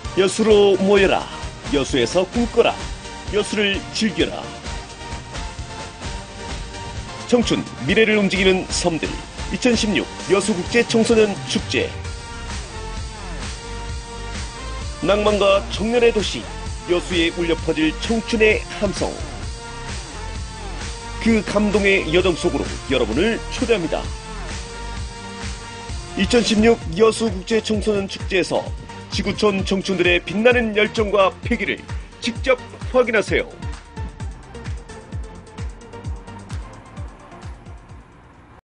여수로 모여라. 여수에서 꿈꿔라. 여수를 즐겨라. 청춘, 미래를 움직이는 섬들. 2016 여수국제청소년 축제. 낭만과 청년의 도시 여수에 울려 퍼질 청춘의 함성. 그 감동의 여정 속으로 여러분을 초대합니다. 2016 여수국제청소년 축제에서 지구촌 청춘들의 빛나는 열정과 패기를 직접 확인하세요.